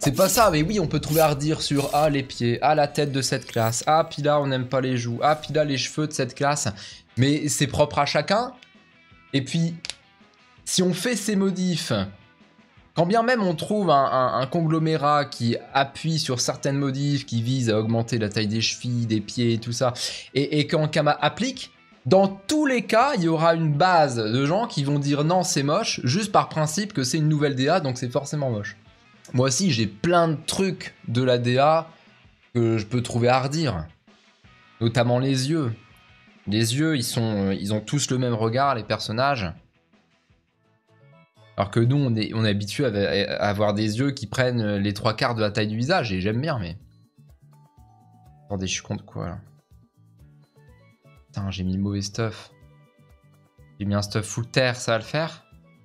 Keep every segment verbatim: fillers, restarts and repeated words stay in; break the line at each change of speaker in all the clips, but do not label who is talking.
C'est pas ça, mais oui, on peut trouver à redire sur ah les pieds, ah la tête de cette classe, ah puis là on n'aime pas les joues, ah puis là les cheveux de cette classe. Mais c'est propre à chacun. Et puis, si on fait ces modifs, quand bien même on trouve un, un, un conglomérat qui appuie sur certaines modifs, qui visent à augmenter la taille des chevilles, des pieds et tout ça, et, et quand Kama applique, dans tous les cas, il y aura une base de gens qui vont dire non c'est moche, juste par principe que c'est une nouvelle D A, donc c'est forcément moche. Moi aussi, j'ai plein de trucs de la D A que je peux trouver à redire. Notamment les yeux. Les yeux, ils, sont, ils ont tous le même regard, les personnages. Alors que nous, on est, on est habitué à, à avoir des yeux qui prennent les trois quarts de la taille du visage, et j'aime bien, mais... Attendez, je suis contre quoi, là? Putain, j'ai mis le mauvais stuff. J'ai mis un stuff full terre, ça va le faire?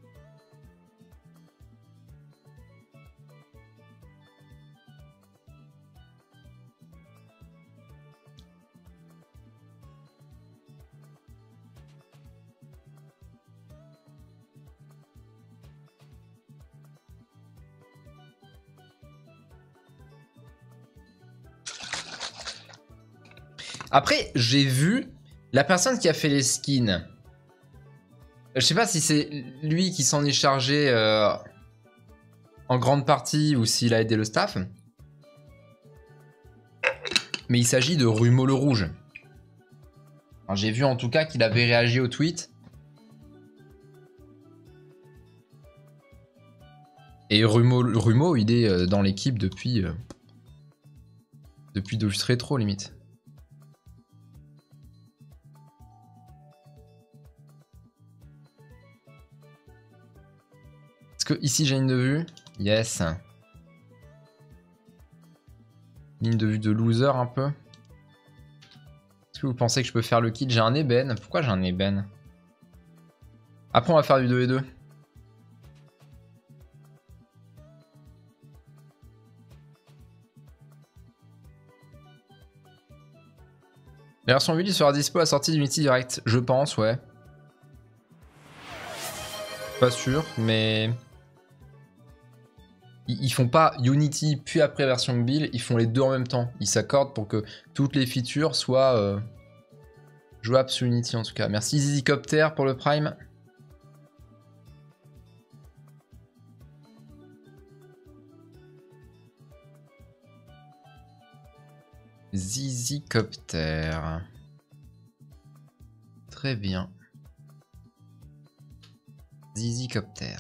Après, j'ai vu la personne qui a fait les skins. Je sais pas si c'est lui qui s'en est chargé euh, en grande partie ou s'il a aidé le staff. Mais il s'agit de Rumo le Rouge. J'ai vu en tout cas qu'il avait réagi au tweet. Et Rumo, Rumo il est dans l'équipe depuis... Euh, depuis Dofus Rétro, limite. Que ici j'ai une de vue. Yes. Ligne de vue de loser un peu. Est-ce que vous pensez que je peux faire le kit? J'ai un ébène. Pourquoi j'ai un ébène? Après on va faire du deux et deux. La version huit sera dispo à la sortie d'Unity Direct. Je pense, ouais. Pas sûr, mais... Ils font pas Unity puis après version mobile, ils font les deux en même temps. Ils s'accordent pour que toutes les features soient euh, jouables sur Unity en tout cas. Merci Zizicopter pour le Prime. Zizicopter. Très bien. Zizicopter.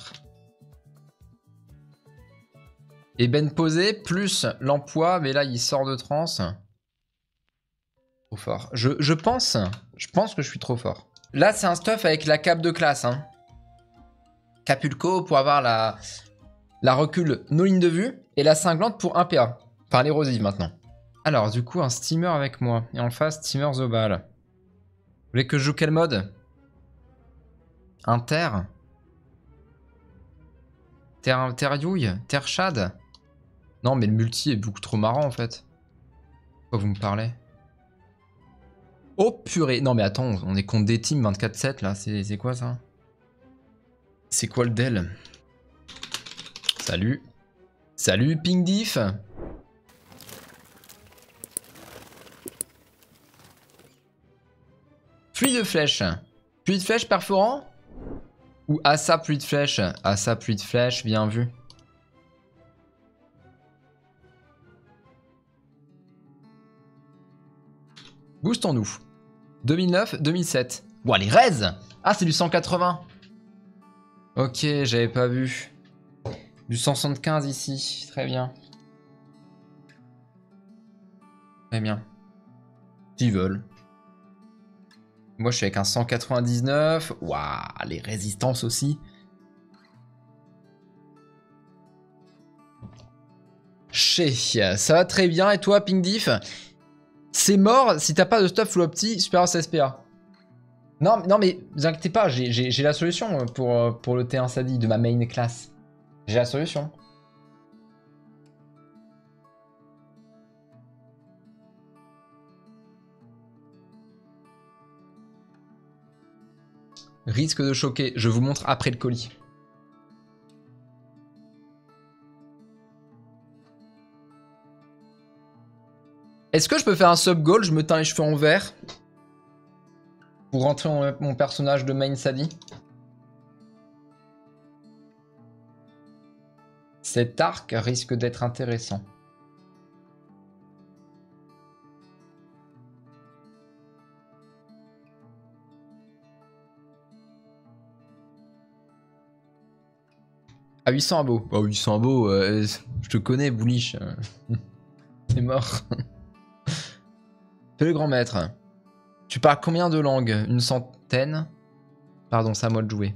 Ébène posé plus l'emploi, mais là il sort de transe. Trop fort. Je, je pense, je pense que je suis trop fort. Là c'est un stuff avec la cape de classe. Hein. Capulco pour avoir la, la recul nos lignes de vue et la cinglante pour un P A. Enfin l'érosive maintenant. Alors du coup un steamer avec moi et en face steamer Zobal. Vous voulez que je joue quel mode? Inter? Terre, terre-youille? Terre-chad? Non, mais le multi est beaucoup trop marrant, en fait. Pourquoi vous me parlez? Oh, purée! Non, mais attends, on est contre des teams vingt-quatre sept, là. C'est quoi, ça? C'est quoi le Dell? Salut! Salut, Ping Diff! Pluie de flèches. Pluie de flèches perforant? Ou Assa pluie de flèches? Assa pluie de flèches, bien vu. Boostons-nous. deux mille neuf, deux mille sept. Bon, les raises! Ah, c'est du cent quatre-vingts. Ok, j'avais pas vu. Du cent soixante-quinze ici. Très bien. Très bien. S'ils veulent. Moi, je suis avec un cent quatre-vingt-dix-neuf. Waouh, les résistances aussi. Chez, ça va très bien. Et toi, Ping Diff? C'est mort si t'as pas de stuff full opti supérieur à S P A. Non, non mais vous inquiétez pas, j'ai la solution pour, pour le T un Sadi de ma main class. J'ai la solution. Risque de choquer, je vous montre après le colis. Est-ce que je peux faire un sub-goal? Je me teins les cheveux en vert. Pour rentrer en mon personnage de main Sally. Cet arc risque d'être intéressant. Ah, huit cents abos. Oh, huit cents abos, euh, je te connais, Bullish. T'es mort. Fais le grand maître. Tu parles combien de langues? Une centaine? Pardon, c'est à moi de jouer.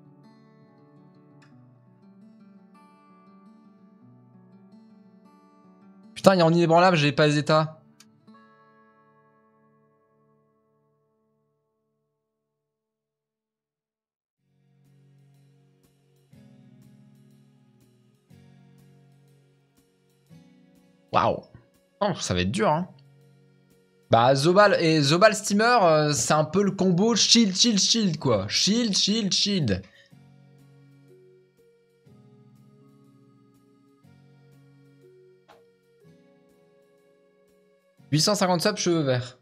Putain, il y a en inébranlable, j'ai pas les états. Waouh. Oh, ça va être dur, hein. Bah, Zobal et Zobal Steamer, euh, c'est un peu le combo shield, shield, shield, quoi. Shield, shield, shield. huit cent cinquante subs, cheveux verts.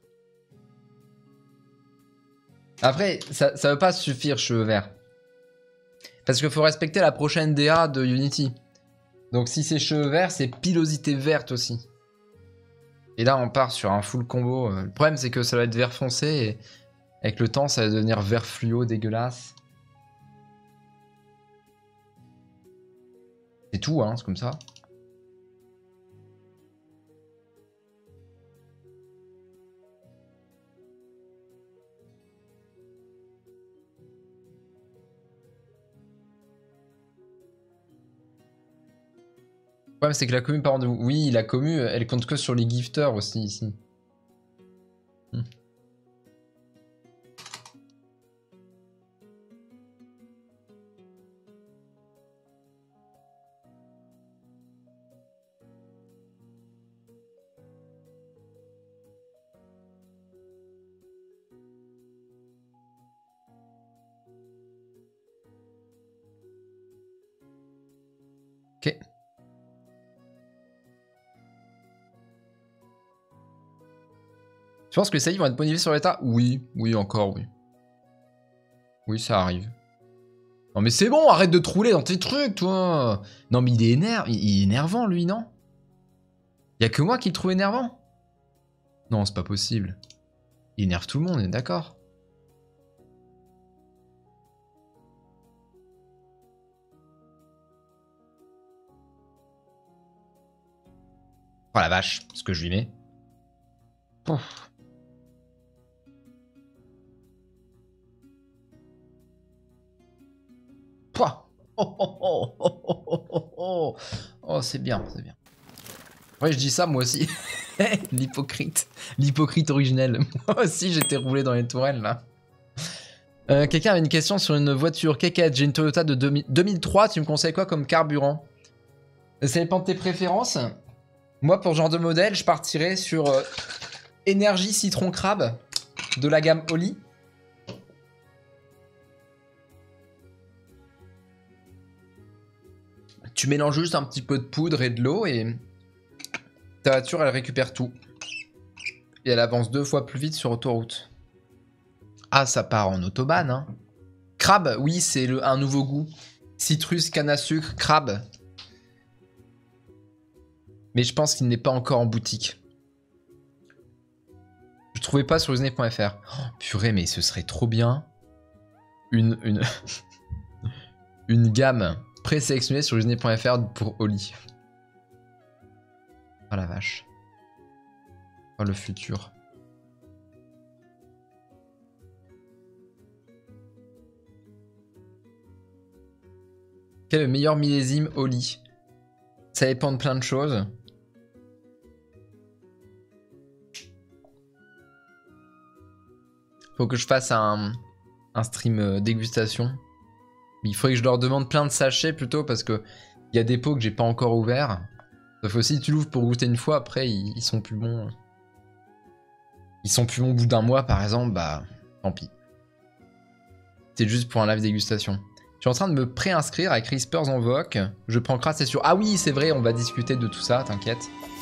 Après, ça, ça veut pas suffire, cheveux verts. Parce qu'il faut respecter la prochaine D A de Unity. Donc si c'est cheveux verts, c'est pilosité verte aussi. Et là, on part sur un full combo. Le problème, c'est que ça va être vert foncé. Et avec le temps, ça va devenir vert fluo dégueulasse. C'est tout, hein, c'est comme ça. Le problème, c'est que la commu, par exemple, oui, la commu, elle compte que sur les gifters aussi, ici. Hmm. Ok. Tu penses que les saillies vont être bonifiés sur l'état? Oui, oui, encore, oui. Oui, ça arrive. Non mais c'est bon, arrête de trouler dans tes trucs, toi. Non mais il est énerve, il est énervant, lui, non? Y'a que moi qui le trouve énervant? Non, c'est pas possible. Il énerve tout le monde, on est d'accord. Oh la vache, ce que je lui mets. Pouf. Pouah. Oh, oh, oh, oh, oh, oh, oh. Oh, c'est bien, c'est bien. Ouais, je dis ça, moi aussi. L'hypocrite. L'hypocrite originel. Moi aussi, j'étais roulé dans les tourelles, là. Euh, Quelqu'un avait une question sur une voiture. Keket, j'ai une Toyota de deux mille deux mille trois. Tu me conseilles quoi comme carburant? Ça dépend de tes préférences. Moi, pour ce genre de modèle, je partirais sur euh, énergie citron crabe de la gamme Oli. Tu mélanges juste un petit peu de poudre et de l'eau et ta voiture, elle récupère tout. Et elle avance deux fois plus vite sur autoroute. Ah, ça part en autobahn, hein. Crabe, oui, c'est un nouveau goût. Citrus, canne à sucre, crabe. Mais je pense qu'il n'est pas encore en boutique. Je trouvais pas sur usine point F R. Oh, purée, mais ce serait trop bien. Une, une, une gamme présélectionnée sur usine point F R pour Oli. Oh la vache. Oh le futur. Quel est le meilleur millésime Oli? Ça dépend de plein de choses. Faut que je fasse un, un stream dégustation. Mais il faudrait que je leur demande plein de sachets plutôt parce que il y a des pots que j'ai pas encore ouverts. Sauf que si tu l'ouvres pour goûter une fois, après ils, ils sont plus bons. Ils sont plus bons au bout d'un mois par exemple, bah tant pis. C'est juste pour un live dégustation. Je suis en train de me préinscrire avec Crispers en Voc. Je prends crasse, c'est sûr. Ah oui, c'est vrai, on va discuter de tout ça, t'inquiète.